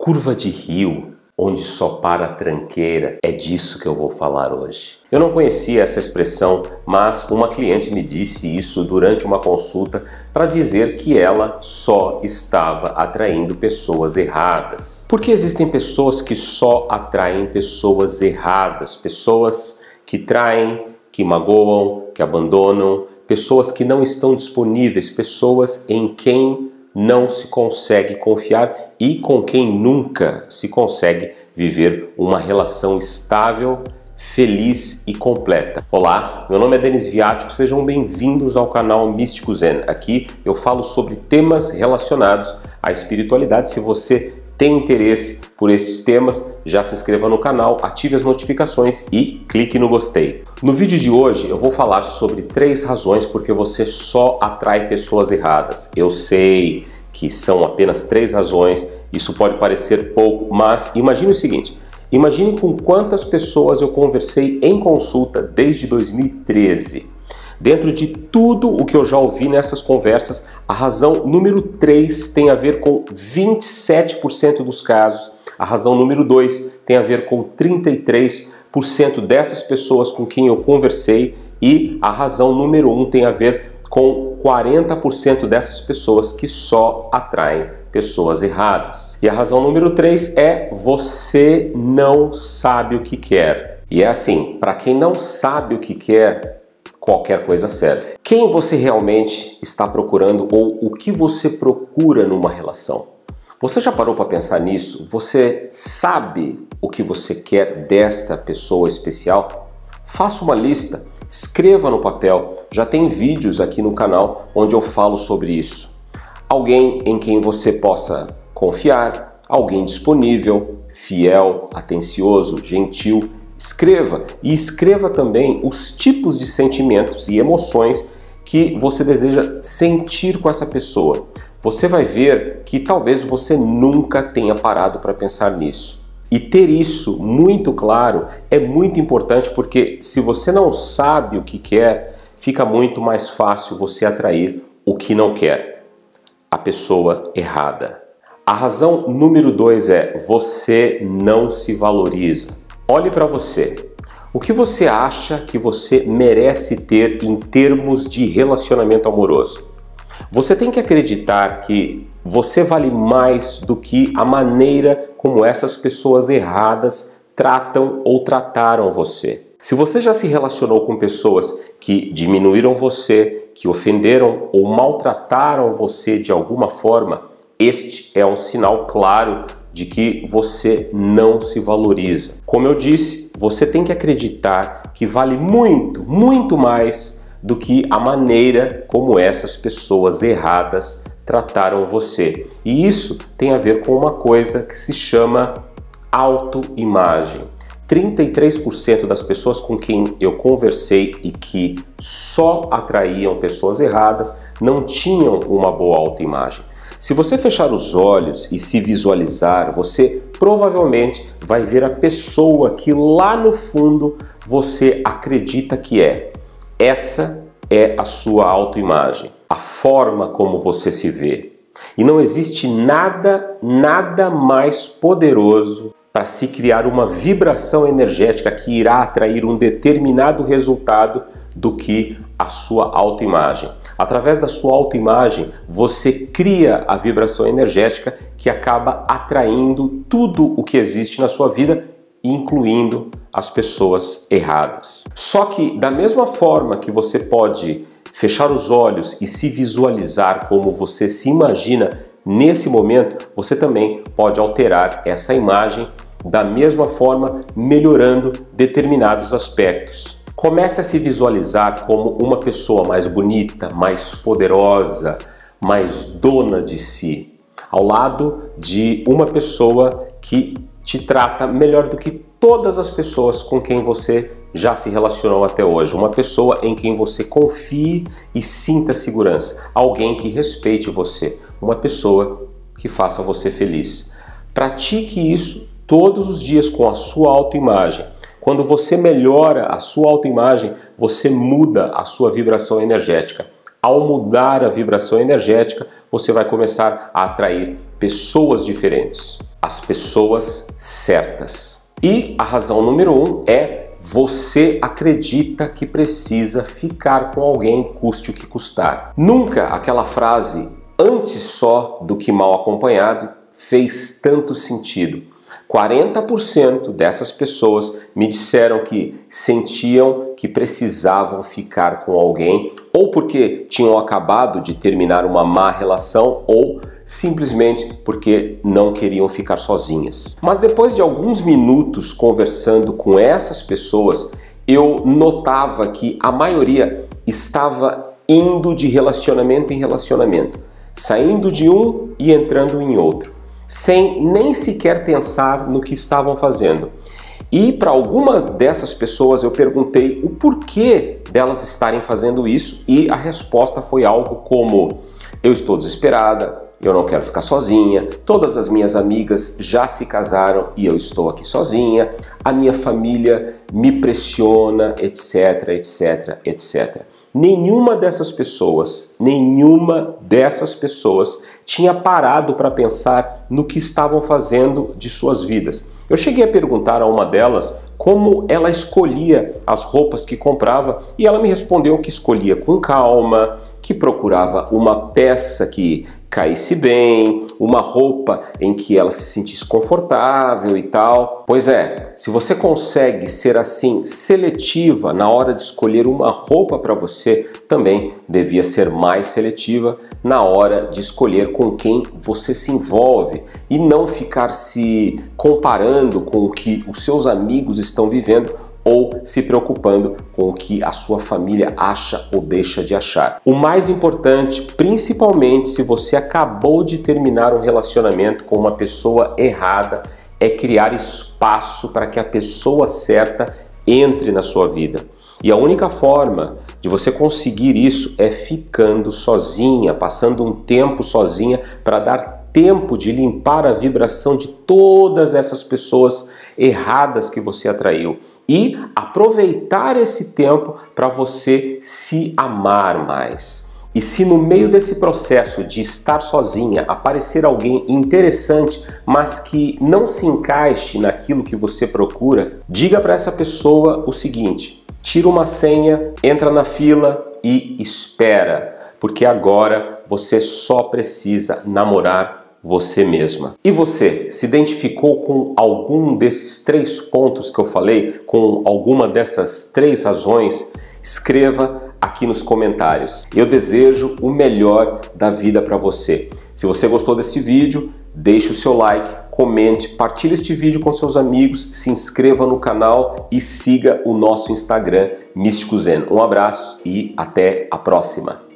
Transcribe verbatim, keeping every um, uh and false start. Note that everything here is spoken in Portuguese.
Curva de rio, onde só para a tranqueira, é disso que eu vou falar hoje. Eu não conhecia essa expressão, mas uma cliente me disse isso durante uma consulta para dizer que ela só estava atraindo pessoas erradas. Porque existem pessoas que só atraem pessoas erradas, pessoas que traem, que magoam, que abandonam, pessoas que não estão disponíveis, pessoas em quem não se consegue confiar e com quem nunca se consegue viver uma relação estável, feliz e completa. Olá, meu nome é Denis Viático, sejam bem-vindos ao canal Místico Zen. Aqui eu falo sobre temas relacionados à espiritualidade. Se você tem interesse por esses temas, já se inscreva no canal, ative as notificações e clique no gostei. No vídeo de hoje eu vou falar sobre três razões porque você só atrai pessoas erradas. Eu sei que são apenas três razões, isso pode parecer pouco, mas imagine o seguinte, imagine com quantas pessoas eu conversei em consulta desde dois mil e treze. Dentro de tudo o que eu já ouvi nessas conversas, a razão número três tem a ver com vinte e sete por cento dos casos, a razão número dois tem a ver com trinta e três por cento dessas pessoas com quem eu conversei e a razão número um tem a ver com quarenta por cento dessas pessoas que só atraem pessoas erradas. E a razão número três é você não sabe o que quer. E é assim, para quem não sabe o que quer, qualquer coisa serve. Quem você realmente está procurando ou o que você procura numa relação? Você já parou para pensar nisso? Você sabe o que você quer desta pessoa especial? Faça uma lista, escreva no papel. Já tem vídeos aqui no canal onde eu falo sobre isso. Alguém em quem você possa confiar, alguém disponível, fiel, atencioso, gentil. Escreva e escreva também os tipos de sentimentos e emoções que você deseja sentir com essa pessoa. Você vai ver que talvez você nunca tenha parado para pensar nisso. E ter isso muito claro é muito importante porque se você não sabe o que quer, fica muito mais fácil você atrair o que não quer, a pessoa errada. A razão número dois é você não se valoriza. Olhe para você. O que você acha que você merece ter em termos de relacionamento amoroso? Você tem que acreditar que você vale mais do que a maneira como essas pessoas erradas tratam ou trataram você. Se você já se relacionou com pessoas que diminuíram você, que ofenderam ou maltrataram você de alguma forma, este é um sinal claro de que você não se valoriza. Como eu disse, você tem que acreditar que vale muito, muito mais do que a maneira como essas pessoas erradas trataram você. E isso tem a ver com uma coisa que se chama autoimagem. trinta e três por cento das pessoas com quem eu conversei e que só atraíam pessoas erradas não tinham uma boa autoimagem. Se você fechar os olhos e se visualizar, você provavelmente vai ver a pessoa que lá no fundo você acredita que é. Essa é a sua autoimagem, a forma como você se vê. E não existe nada, nada mais poderoso para se criar uma vibração energética que irá atrair um determinado resultado do que a sua autoimagem. Através da sua autoimagem, você cria a vibração energética que acaba atraindo tudo o que existe na sua vida, incluindo as pessoas erradas. Só que da mesma forma que você pode fechar os olhos e se visualizar como você se imagina nesse momento, você também pode alterar essa imagem da mesma forma, melhorando determinados aspectos. Comece a se visualizar como uma pessoa mais bonita, mais poderosa, mais dona de si, ao lado de uma pessoa que te trata melhor do que todas as pessoas com quem você já se relacionou até hoje. Uma pessoa em quem você confie e sinta segurança. Alguém que respeite você. Uma pessoa que faça você feliz. Pratique isso todos os dias com a sua autoimagem. Quando você melhora a sua autoimagem, você muda a sua vibração energética. Ao mudar a vibração energética, você vai começar a atrair pessoas diferentes. as pessoas certas. E a razão número um é: você acredita que precisa ficar com alguém, custe o que custar. Nunca aquela frase "antes só do que mal acompanhado" fez tanto sentido. quarenta por cento dessas pessoas me disseram que sentiam que precisavam ficar com alguém, ou porque tinham acabado de terminar uma má relação, ou simplesmente porque não queriam ficar sozinhas. Mas depois de alguns minutos conversando com essas pessoas, eu notava que a maioria estava indo de relacionamento em relacionamento, saindo de um e entrando em outro, sem nem sequer pensar no que estavam fazendo. E para algumas dessas pessoas eu perguntei o porquê delas estarem fazendo isso, e a resposta foi algo como: eu estou desesperada, eu não quero ficar sozinha, todas as minhas amigas já se casaram e eu estou aqui sozinha, a minha família me pressiona, etc, etc, etcétera. Nenhuma dessas pessoas, nenhuma dessas pessoas tinha parado para pensar no que estavam fazendo de suas vidas. Eu cheguei a perguntar a uma delas como ela escolhia as roupas que comprava, e ela me respondeu que escolhia com calma, que procurava uma peça que caísse bem, uma roupa em que ela se sentisse confortável e tal. Pois é, se você consegue ser assim seletiva na hora de escolher uma roupa para você, também devia ser mais seletiva na hora de escolher com quem você se envolve, e não ficar se comparando com o que os seus amigos estão vivendo, ou se preocupando com o que a sua família acha ou deixa de achar. O mais importante, principalmente se você acabou de terminar um relacionamento com uma pessoa errada, é criar espaço para que a pessoa certa entre na sua vida. E a única forma de você conseguir isso é ficando sozinha, passando um tempo sozinha, para dar tempo de limpar a vibração de todas essas pessoas erradas que você atraiu, e aproveitar esse tempo para você se amar mais. E se no meio desse processo de estar sozinha aparecer alguém interessante, mas que não se encaixe naquilo que você procura, diga para essa pessoa o seguinte: tira uma senha, entra na fila e espera, porque agora você só precisa namorar você mesma. E você, se identificou com algum desses três pontos que eu falei, com alguma dessas três razões? Escreva aqui nos comentários. Eu desejo o melhor da vida para você. Se você gostou desse vídeo, deixe o seu like, comente, partilhe este vídeo com seus amigos, se inscreva no canal e siga o nosso Instagram Místico Zen. Um abraço e até a próxima!